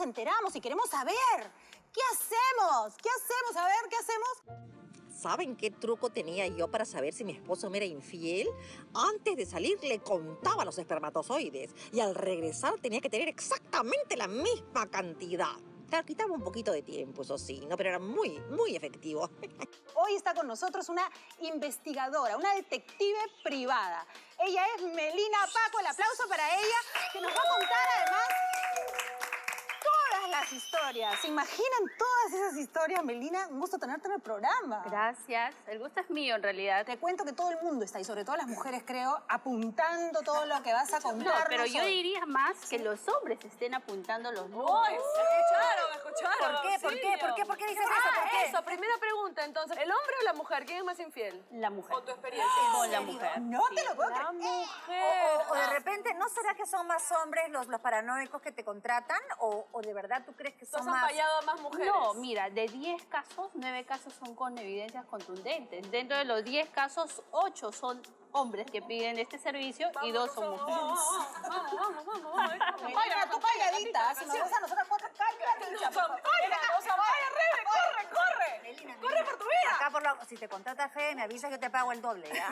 enteramos y queremos saber. ¿Qué hacemos? ¿Qué hacemos? A ver, ¿qué hacemos? ¿Saben qué truco tenía yo para saber si mi esposo me era infiel? Antes de salir le contaba los espermatozoides y al regresar tenía que tener exactamente la misma cantidad. Claro, quitaba un poquito de tiempo, eso sí, ¿no? Pero era muy, muy efectivo. Hoy está con nosotros una investigadora, una detective privada. Ella es Melina Paco, el aplauso para ella, que nos va a contar además todas las historias. ¿Se imaginan todas esas historias, Melina? Un gusto tenerte en el programa. Gracias. El gusto es mío, en realidad. Te cuento que todo el mundo está, y sobre todo las mujeres, creo, apuntando todo lo que vas a contarnos. No, pero yo hoy. diría más que los hombres estén apuntando los números. ¡Ay! ¿Me escucharon? ¿Por qué? ¿Por qué? ¿Por qué? ¿Por qué dices eso? ¿Por qué? Eso, primera pregunta, entonces. ¿El hombre o la mujer? ¿Quién es más infiel? La mujer. ¿Con tu experiencia? Con la mujer. No te lo puedo La creer. mujer. O de repente, ¿no será que son más hombres los paranoicos que te contratan? ¿O de verdad tú crees que ¿Nos son han más...? fallado a más mujeres? No, mira, de 10 casos, 9 casos son con evidencias contundentes. Dentro de los 10 casos, 8 son hombres que piden este servicio y 2 son mujeres. Melina, tú calladita. Si nos ves a nosotras cuatro, calladita. ¡Corre! Melina, ¡Corre por tu vida! Acá si te contratas fe, me avisas, yo te pago el doble, ¿ya?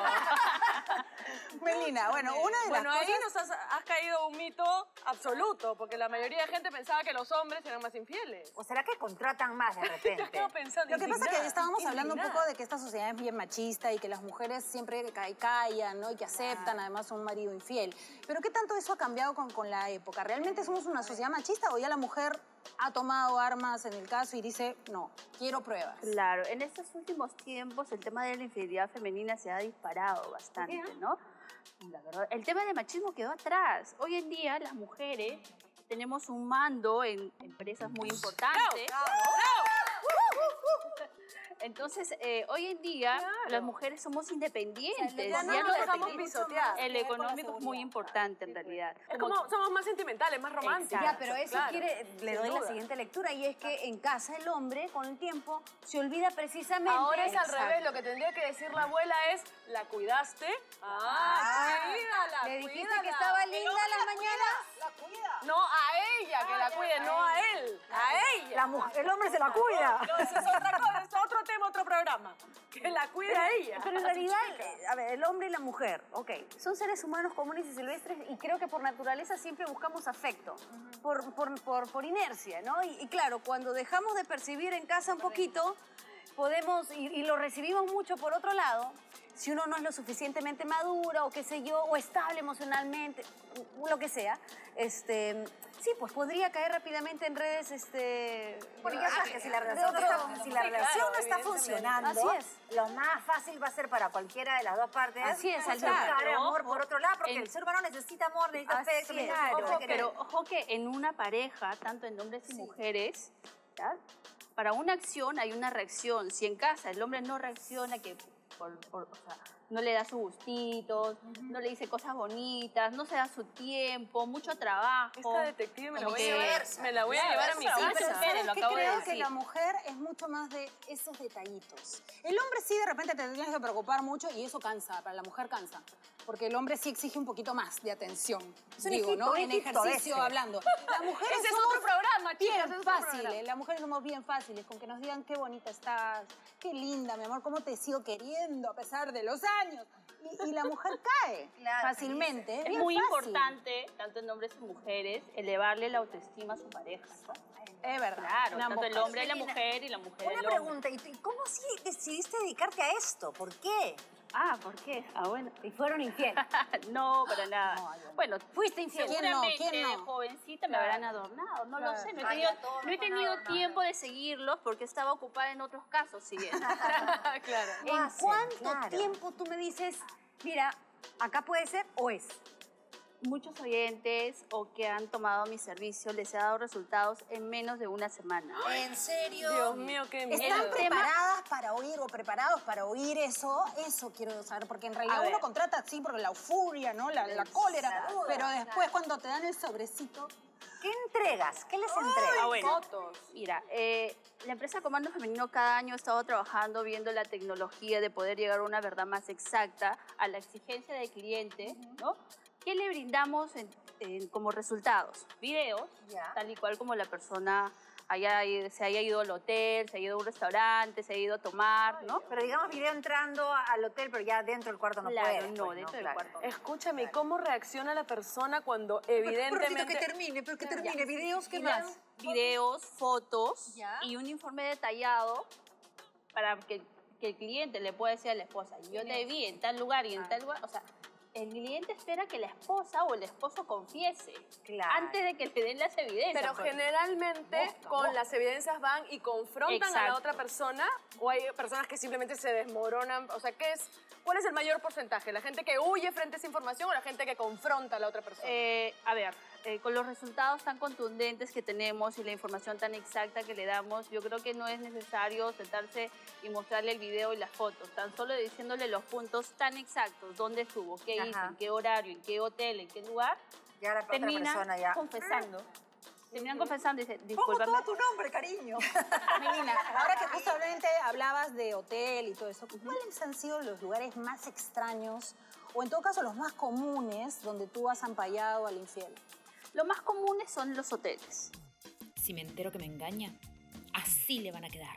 Melina, bueno, una de las Bueno, ahí cosas... nos has caído un mito absoluto, porque la mayoría de gente pensaba que los hombres eran más infieles. ¿O será que contratan más de Te repente? has quedado pensando. Lo que pasa es que indignada, estábamos hablando un indignada. poco de que esta sociedad es bien machista y que las mujeres siempre callan, ¿no? Y que aceptan además a un marido infiel. Pero ¿qué tanto eso ha cambiado con la época? ¿Realmente somos una sociedad machista o ya la mujer ha tomado armas en el caso y dice, no, quiero pruebas? Claro, en estos últimos tiempos el tema de la infidelidad femenina se ha disparado bastante, ¿no? La verdad, el tema del machismo quedó atrás. Hoy en día las mujeres tenemos un mando en empresas muy importantes. Entonces, hoy en día las mujeres somos independientes. ya no ya nos dejamos dependemos. pisotear. El económico es muy importante en realidad. Es como somos más sentimentales, más románticos. Ya, pero eso Claro, le doy sin la duda. siguiente lectura, y es que en casa el hombre, con el tiempo, se olvida precisamente... Ahora es al Exacto. revés, lo que tendría que decir la abuela es, ¿la cuidaste? Cuídala, ¿Le dijiste cuídala. que estaba linda a la mañana? La cuida. No, a ella, que la cuide, no a él, a ella. El hombre se la cuida. No, eso es otra cosa, es otro tema, otro programa. Que la cuide a ella. Pero en realidad, a ver, el hombre y la mujer, ok, son seres humanos comunes y silvestres, y creo que por naturaleza siempre buscamos afecto, por inercia, ¿no? Y claro, cuando dejamos de percibir en casa un poquito, podemos, y lo recibimos mucho por otro lado, si uno no es lo suficientemente madura o qué sé yo, o estable emocionalmente, lo que sea, sí, pues podría caer rápidamente en redes, Porque ya sabes que si la relación, no está funcionando, Así es. lo más fácil va a ser para cualquiera de las dos partes. Así es, al buscar contrario. amor por otro lado, porque el ser humano necesita amor, necesita afecto, Así es. necesita Ojo, querer. pero ojo que en una pareja, tanto en hombres y mujeres, ¿ya? Para una acción hay una reacción. Si en casa el hombre no reacciona, que o sea, no le da sus gustitos, no le dice cosas bonitas, no se da su tiempo, mucho trabajo. Esta detective me la Como voy a que- llevar, me la voy a llevar a mi Sí, casa. pero esperen, lo ¿Qué acabo de creo que decir. la mujer es mucho más de esos detallitos? El hombre sí de repente te tienes que preocupar mucho y eso cansa, para la mujer cansa. Porque el hombre sí exige un poquito más de atención. Es un Digo, hijito, ¿no? un En hijito ejercicio ese. hablando. Las mujeres Ese es somos otro programa, chicas, bien ese es otro fáciles. programa. Las mujeres somos bien fáciles, con que nos digan qué bonita estás, qué linda, mi amor, cómo te sigo queriendo a pesar de los años. Y la mujer cae fácilmente. Es bien muy fácil. importante, tanto en hombres y mujeres, elevarle la autoestima a su pareja. Es verdad. Claro, Una tanto el mujer. hombre y la mujer y la mujer Una el hombre. pregunta, ¿y cómo sí decidiste dedicarte a esto? ¿Por qué? Ah, ¿por qué? Ah, bueno. Y fueron infieles. No, para nada. Bueno, Fuiste infiel. ¿Quién no? seguramente ¿Quién no? de jovencita me habrán adornado, no lo sé. No he Ay, tenido, a todos no he nos han tenido adornado. tiempo de seguirlos porque estaba ocupada en otros casos siguiendo. Claro. ¿En cuánto claro. tiempo tú me dices, mira, acá puede ser o es? Muchos oyentes o que han tomado mi servicio les he dado resultados en menos de una semana. ¿En serio? Dios mío, qué miedo. ¿Están preparadas para oír o preparados para oír eso? Eso quiero saber, porque en realidad A ver. uno contrata así por la euforia, ¿no? La cólera, duda, pero después cuando te dan el sobrecito... ¿Qué entregas? ¿Qué les entregas? Ah, bueno. Fotos. Mira, la empresa Comando Femenino cada año ha estado trabajando viendo la tecnología de poder llegar a una verdad más exacta a la exigencia del cliente, ¿no? ¿Qué le brindamos como resultados videos, Ya. tal y cual como la persona se haya ido al hotel, se haya ido a un restaurante, se haya ido a tomar, ¿no? Pero digamos video entrando al hotel, pero ya dentro del cuarto no Claro, puede. no, pues, dentro del Claro. cuarto. Escúchame, ¿cómo reacciona la persona cuando Pero evidentemente... que termine. ¿Videos qué Videos, más? videos, fotos Ya. y un informe detallado para que el cliente le pueda decir a la esposa, yo te vi en tal lugar y en tal lugar, o sea, el cliente espera que la esposa o el esposo confiese Claro. antes de que le den las evidencias. Pero porque- generalmente con las evidencias van y confrontan a la Exacto. otra persona, o hay personas que simplemente se desmoronan. O sea, ¿cuál es el mayor porcentaje? ¿La gente que huye frente a esa información o la gente que confronta a la otra persona? A ver, con los resultados tan contundentes que tenemos y la información tan exacta que le damos, yo creo que no es necesario sentarse y mostrarle el video y las fotos, tan solo diciéndole los puntos tan exactos, dónde estuvo, qué hizo, Ajá. en qué horario, en qué hotel, en qué lugar, Ya la otra terminan persona ya. confesando. Terminan confesando y dicen, Pongo discúlpame. todo tu nombre, cariño. Melina, ahora que justamente hablabas de hotel y todo eso, ¿cuáles han sido los lugares más extraños o en todo caso los más comunes donde tú has ampallado al infiel? Lo más comunes son los hoteles. Si me entero que me engaña, así le van a quedar.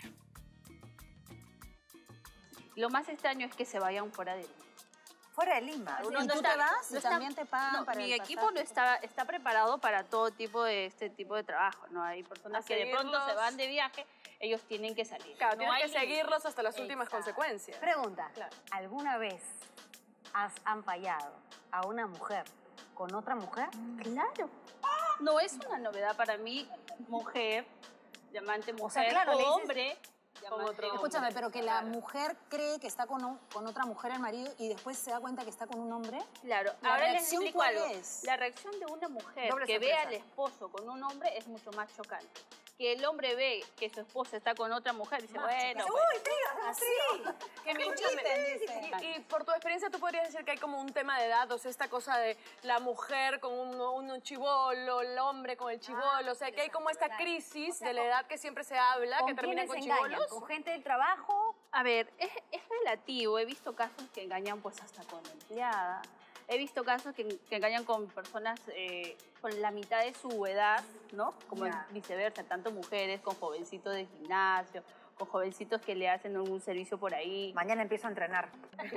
Lo más extraño es que se vayan fuera de Lima. Fuera de Lima. Uno ¿Y no tú está- te vas no y está- también te pagan No, para mi el equipo no pasaje? está preparado para todo tipo de este tipo de trabajo, ¿no? Hay personas A que de pronto seguirlos. se van de viaje, ellos tienen que salir. Claro, No tienes hay que límite. seguirlos hasta las últimas Exacto. consecuencias. Pregunta, Claro. ¿alguna vez has ampallado a una mujer con otra mujer? Claro. No es una novedad para mí, mujer, llamante mujer, claro, o le dices- hombre, llamante otro hombre. Escúchame, pero que la Claro. mujer cree que está con otra mujer el marido y después se da cuenta que está con un hombre. Claro, ¿La ahora les reacción explico cuál algo. es? La reacción de una mujer Doble que ve sorpresa. al esposo con un hombre es mucho más chocante. Que el hombre ve que su esposa está con otra mujer y dice, bueno, Que me y por tu experiencia, ¿tú podrías decir que hay como un tema de edad? O sea, esta cosa de la mujer con un chibolo, el hombre con el chibolo. O sea, que hay como esta crisis de la edad que siempre se habla, que termina quiénes con se engañan? chibolos. ¿Con gente del trabajo? a ver, es relativo. He visto casos que engañan pues hasta con la empleada. He visto casos que engañan con personas con la mitad de su edad, ¿no? Como Ya. viceversa, tanto mujeres con jovencitos de gimnasio, con jovencitos que le hacen algún servicio por ahí. Mañana empiezo a entrenar.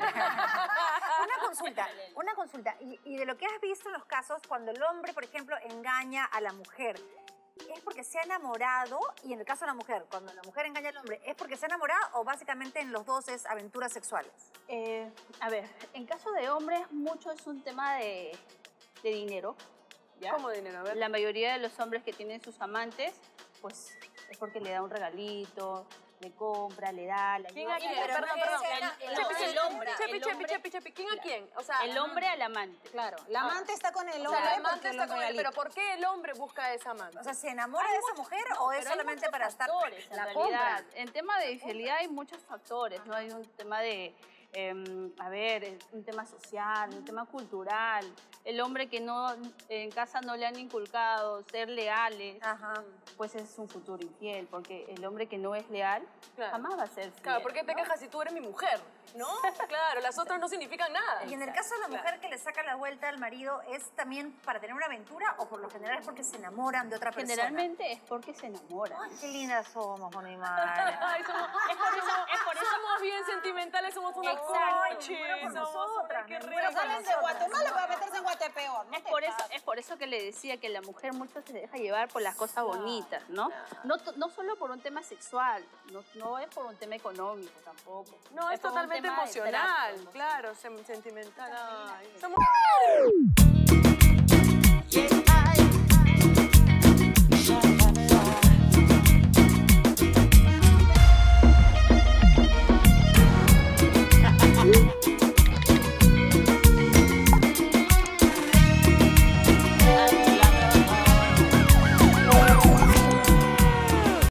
Una consulta. Y de lo que has visto en los casos, cuando el hombre, por ejemplo, engaña a la mujer, ¿es porque se ha enamorado? Y en el caso de la mujer, cuando la mujer engaña al hombre, ¿es porque se ha enamorado o básicamente en los dos es aventuras sexuales? A ver, en caso de hombres, mucho es un tema de dinero. ¿Ya? ¿Cómo dinero? A ver. La mayoría de los hombres que tienen sus amantes, pues es porque le da un regalito, le compra, le da, la ¿Quién a quién? pero Perdón, no perdón. es el hombre. Chepi, ¿quién a quién? O sea, El hombre al amante. Claro, la amante está con el o hombre sea, el amante porque está los con él, regalitos. pero ¿por qué el hombre busca a esa amante? O sea, ¿se enamora de esa mujer o es Pero hay solamente muchos para estar... factores, en la realidad. compra? En tema de infidelidad hay muchos factores, ¿no? Hay un tema de, un tema social, un tema cultural. El hombre que no en casa no le han inculcado ser leales, Ajá. pues es un futuro infiel, porque el hombre que no es leal Claro. jamás va a ser fiel. Claro, ¿por qué te ¿no? quejas si tú eres mi mujer? ¿No? Claro, las otras no significan nada. Y en el caso de la mujer que le saca la vuelta al marido, ¿es también para tener una aventura o por lo general es porque se enamoran de otra persona? Generalmente es porque se enamoran. Ay, qué lindas somos, con mi madre. Ay, es por eso somos bien sentimentales, somos una coche. Qué Pero salen de Guatemala para meterse en Guatepeor. ¿no? Es por eso que le decía que la mujer mucho se deja llevar por las cosas bonitas, ¿no? No solo por un tema sexual, no es por un tema económico tampoco. No, es por un totalmente tema de emocional, trato, claro, sentimental. Ay, somos...